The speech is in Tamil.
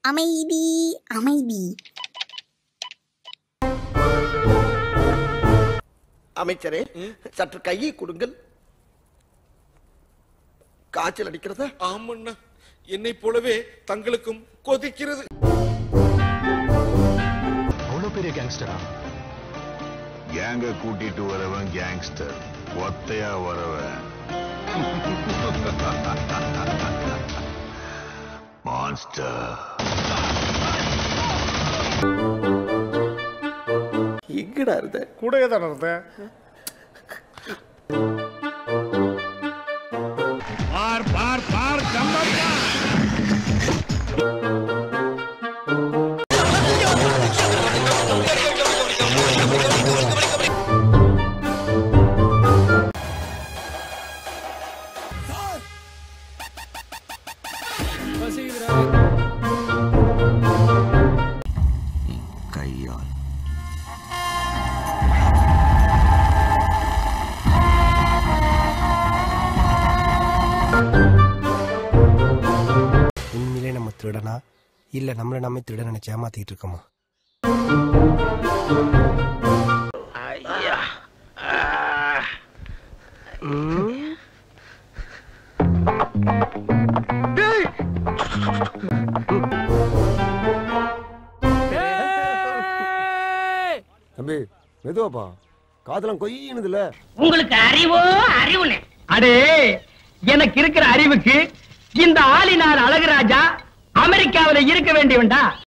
அமைதி அமைதி. அமைச்சரே, சற்று கையை கொடுங்கள். காய்ச்சல் அடிக்கிறதா? ஆமண்ணா, என்னை போலவே தங்களுக்கும் கொதிக்கிறது. அவ்வளவு பெரிய கேங்ஸ்டரா? கேங்க கூட்டிட்டு வரவன் கேங்ஸ்டர், ஒத்தையா வரவன் மான்ஸ்டர். எங்கடா இருந்த? கூடவே தானே இருந்தேன். பார் பார் பார் கம்பப்பா. கையால் உண்மையிலே நம்ம திருடனா இல்ல நம்மள நாமே திருட நினைச்சு ஏமாத்திட்டு இருக்கோமா? தம்பி மெதுவாப்பா, காதெல்லாம் கொய்யினுதுல. உங்களுக்கு அறிவோ அறிவுனே? அடே, எனக்கு இருக்கிற அறிவுக்கு இந்த ஆளினார் அழகுராஜா அமெரிக்காவில இருக்க வேண்டியவன்டா.